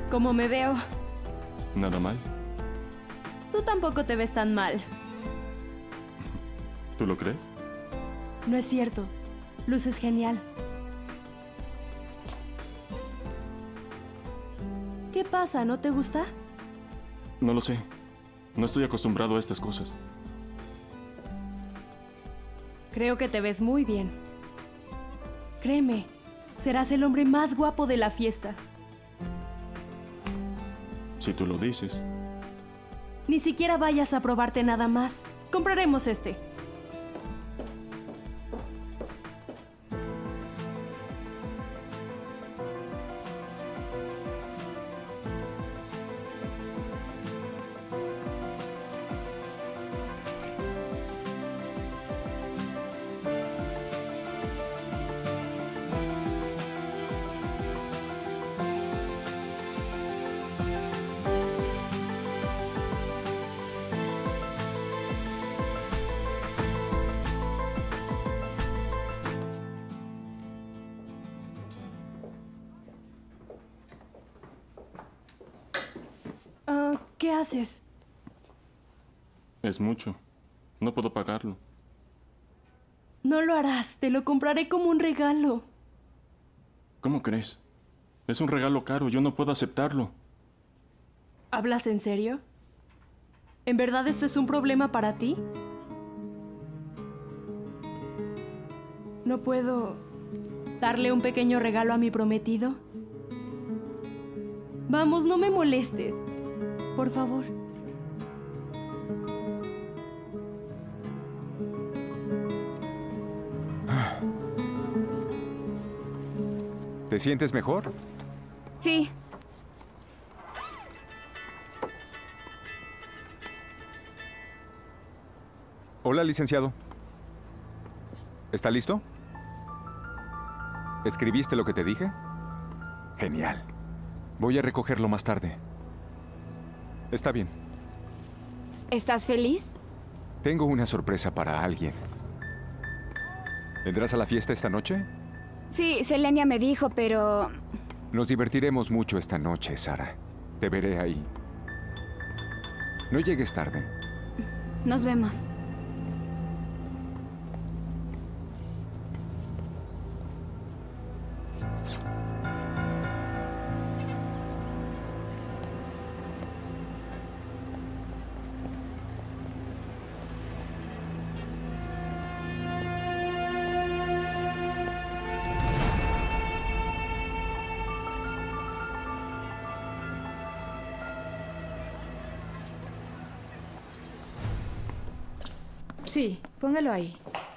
¿Cómo me veo? ¿Nada mal? Tú tampoco te ves tan mal. ¿Tú lo crees? No es cierto. Luces genial. ¿Qué pasa? ¿No te gusta? No lo sé. No estoy acostumbrado a estas cosas. Creo que te ves muy bien. Créeme, serás el hombre más guapo de la fiesta. Si tú lo dices. Ni siquiera vayas a probarte nada más. Compraremos este. ¿Qué haces? Es mucho. No puedo pagarlo. No lo harás. Te lo compraré como un regalo. ¿Cómo crees? Es un regalo caro. Yo no puedo aceptarlo. ¿Hablas en serio? ¿En verdad esto es un problema para ti? ¿No puedo darle un pequeño regalo a mi prometido? Vamos, no me molestes. Por favor. ¿Te sientes mejor? Sí. Hola, licenciado. ¿Está listo? ¿Escribiste lo que te dije? Genial. Voy a recogerlo más tarde. Está bien. ¿Estás feliz? Tengo una sorpresa para alguien. ¿Vendrás a la fiesta esta noche? Sí, Selenia me dijo, pero... Nos divertiremos mucho esta noche, Sara. Te veré ahí. No llegues tarde. Nos vemos. Sí, póngalo ahí.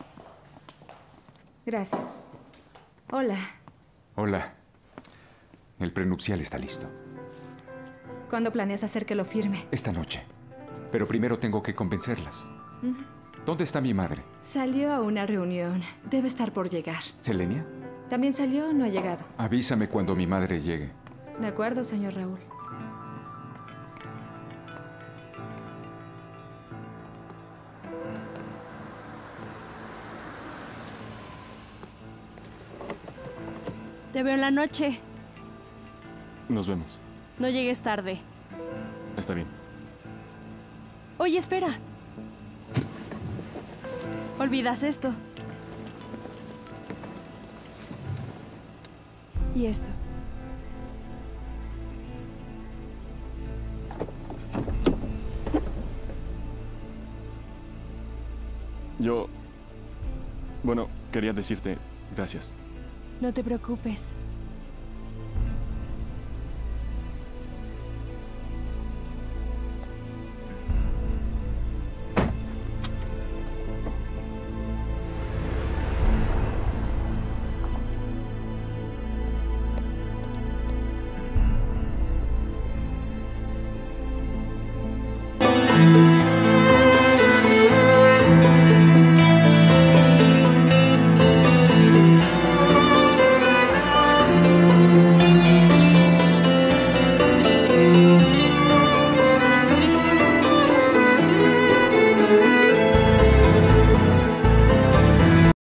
Gracias. Hola. Hola. El prenupcial está listo. ¿Cuándo planeas hacer que lo firme? Esta noche. Pero primero tengo que convencerlas. ¿Dónde está mi madre? Salió a una reunión. Debe estar por llegar. ¿Selenia? También salió, no ha llegado. Avísame cuando mi madre llegue. De acuerdo, señor Raúl. Te veo en la noche. Nos vemos. No llegues tarde. Está bien. Oye, espera. Olvidas esto. Y esto. Bueno, quería decirte gracias. No te preocupes.